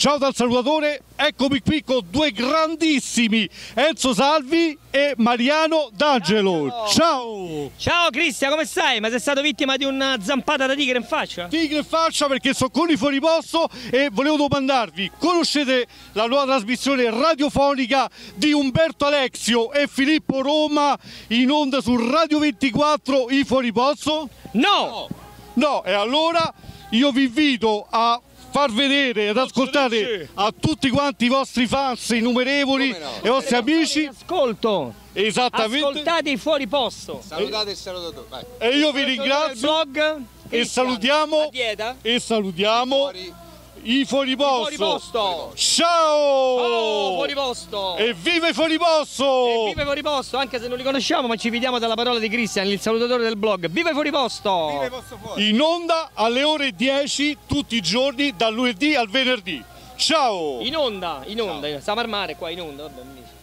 Ciao dal salutatore, eccomi qui con due grandissimi, Enzo Salvi e Mariano D'Angelo. Ciao! Ciao Cristian, come stai? Ma sei stato vittima di una zampata da tigre in faccia? Tigre in faccia perché sono con i fuori posto e volevo domandarvi, conoscete la nuova trasmissione radiofonica di Umberto Alexio e Filippo Roma in onda su Radio 24 i fuori posto? No! No, e allora io vi invito a far vedere ed ascoltare a tutti quanti i vostri fans innumerevoli e i vostri amici. Ascolto! Esattamente. Ascoltate i fuori posto. Salutate il salutatore. Vai. E io vi ringrazio. Blog. E salutiamo. I fuori posto. Ciao! Oh, fuori posto! E viva i fuori posto! E viva i fuori posto, anche se non li conosciamo, ma ci fidiamo dalla parola di Cristian, il salutatore del blog. Viva i fuori posto! Viva i posto fuori. In onda alle ore 10 tutti i giorni, dal lunedì al venerdì. Ciao! In onda, stiamo al mare qua in onda, vabbè,